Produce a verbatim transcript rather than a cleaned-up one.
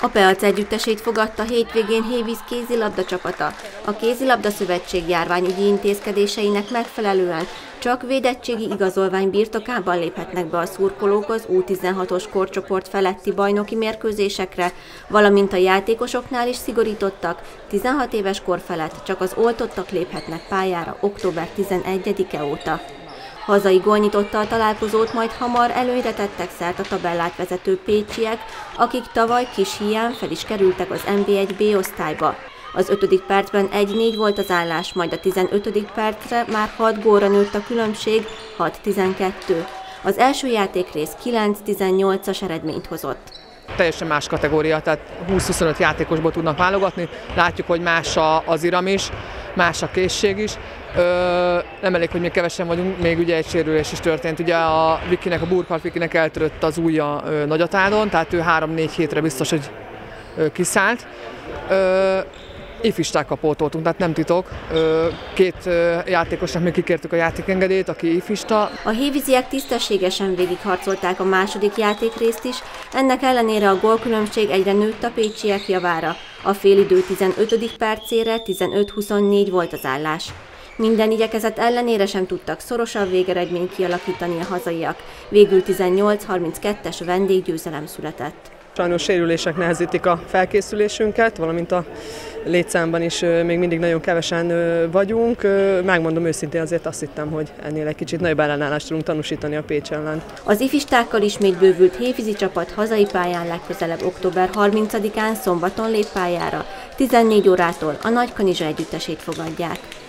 A Peac együttesét fogadta hétvégén Hévíz kézilabda csapata. A Kézilabda Szövetség járványügyi intézkedéseinek megfelelően csak védettségi igazolvány birtokában léphetnek be a szurkolók az U tizenhatos korcsoport feletti bajnoki mérkőzésekre, valamint a játékosoknál is szigorítottak, tizenhat éves kor felett csak az oltottak léphetnek pályára október tizenegyedike óta. Hazai gól nyitotta a találkozót, majd hamar előnyre tettek szert a tabellát vezető pécsiek, akik tavaly kis híján fel is kerültek az en bé egy bé osztályba. Az ötödik percben egy négy volt az állás, majd a tizenötödik percre már hat gólra nőtt a különbség, hat tizenkettő. Az első játékrész kilenc tizennyolcas eredményt hozott. Teljesen más kategória, tehát húsz-huszonöt játékosból tudnak válogatni, látjuk, hogy más az iram is, más a készség is. Ö, nem elég, hogy még kevesen vagyunk, még ugye egy sérülés is történt. Ugye a Vikinek, a Burkhardt Vikinek eltörött az ujja ö, Nagyatádon, tehát ő három-négy hétre biztos, hogy ö, kiszállt. Ö, ifistákkal pótoltunk, tehát nem titok. Ö, két ö, játékosnak még kikértük a játékengedélyt, aki ifista. A hévíziek tisztességesen végigharcolták a második játékrészt is, ennek ellenére a gólkülönbség egyre nőtt a pécsiek javára. A félidő tizenötödik percére tizenöt huszonnégy volt az állás. Minden igyekezet ellenére sem tudtak szorosabb végeredményt kialakítani a hazaiak. Végül tizennyolc harminckettes vendéggyőzelem született. Sajnos sérülések nehezítik a felkészülésünket, valamint a létszámban is még mindig nagyon kevesen vagyunk. Megmondom őszintén, azért azt hittem, hogy ennél egy kicsit nagyobb ellenállást tudunk tanúsítani a Pécs ellen. Az ifistákkal ismét bővült hévízi csapat hazai pályán legközelebb október harmincadikán szombaton lép pályára. tizennégy órától a Nagykanizsa együttesét fogadják.